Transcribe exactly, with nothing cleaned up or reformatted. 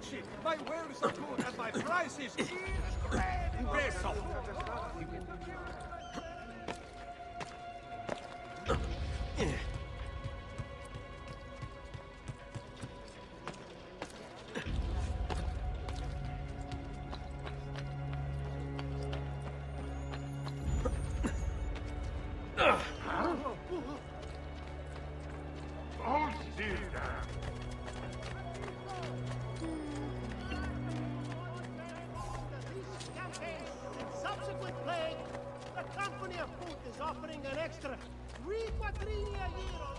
My wares are good and my price is incredible. The company of food is offering an extra three quattrini a year